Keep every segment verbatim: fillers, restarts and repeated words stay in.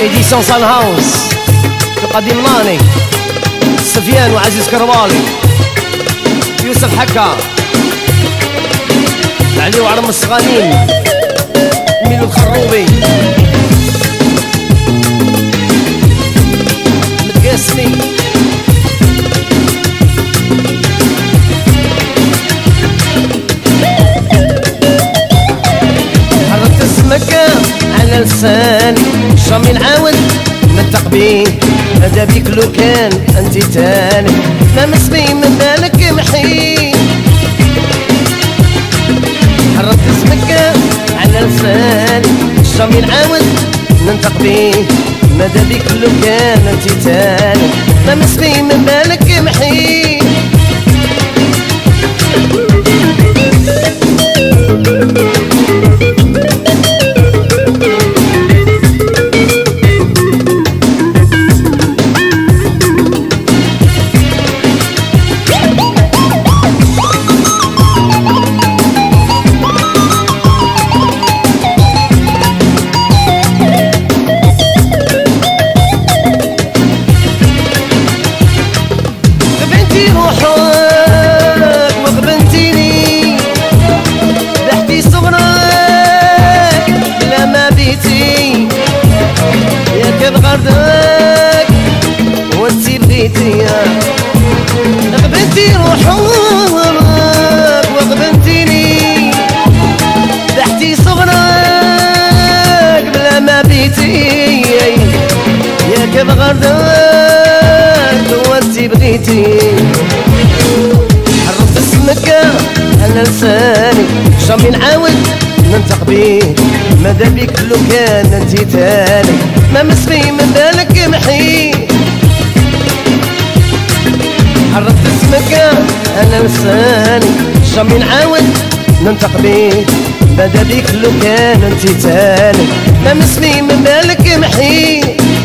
إديسيون سان هاوس تقدم ماني سفيان وعزيز كربالي يوسف حكا علي وعرم الصغانين ميلو الخروبي متقاسمي حركت اسمك على لساني شامي نعاود ننطق بيه ماذا بيك لو كان انت تاني لامس بي من بالك محي حركت اسمك على لساني شامي نعاود ننطق بيه ماذا بيك لو كان انت تاني لامس بي من بالك محي غردك وانتي بغيتي غبنتي روحك وغبنتيني ضحتي صغرك بلا ما بيتي ياك بغردك وانتي بغيتي حرفت اسمك على لساني شامي نعاود ننطق بيه ماذا بيك لو كان انتي تاني ما مسمي من بالك محي حركت اسمك على لساني شامي نعاود ننطق بيه ماذا بيك لو كان انتي تاني ما مسمي من بالك محي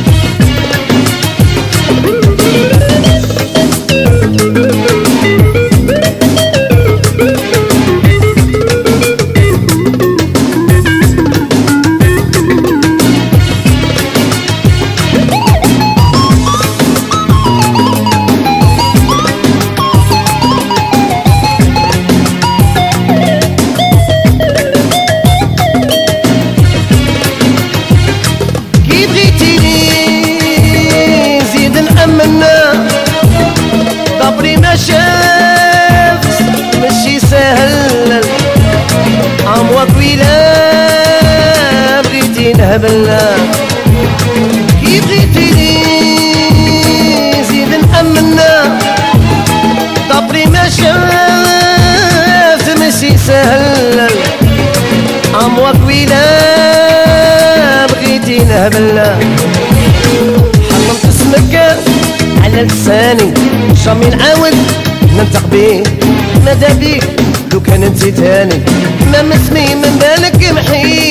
ضبري ما شافت ماشي سهل عموا طويلة بغيتي نهبلنا كي بغيتيني زيد نأمنا ضبري ما شافت ماشي سهل عموا طويلة بغيتي نهبلنا حرمت اسمك على لساني شامي نعاود ننطق بيه ماذا بيك لو كان انتي تاني ما مسمي من بالك محي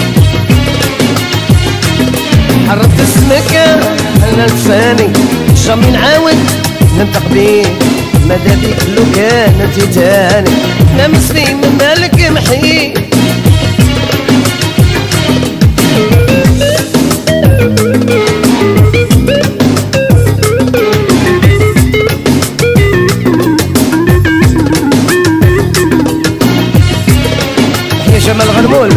حركت اسمك على لساني شامي نعاود ننطق بيه ماذا بيك لو كان انتي تاني ما مسمي من بالك محي جمال غنمول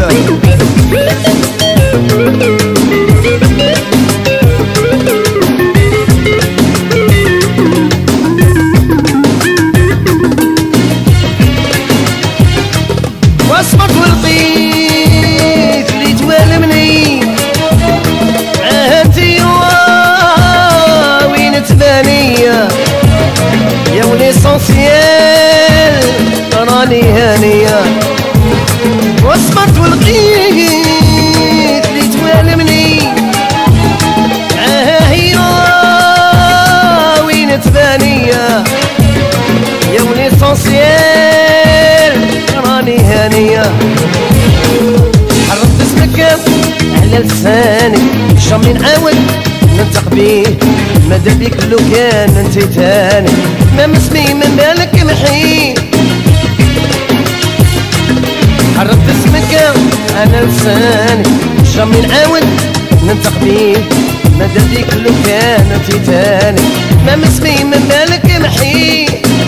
واصبرت ولقيت اللي توالمني عهدتي وين تباني يا وليسونسيال راني هانيه واصبرت ولقيت اللي توالمني عاها هي وين تبانية يا وليسونسيال راني هانية حركت اسمك على لساني شامي نعاود ننطق بيه ماذا بيك لو كان انتي تاني ما مسمي من بالك محي حركت اسمك على لساني شامي نعاود ننطق بيه ماذا بيك لو كان انت تاني ما مسمي من بالك محي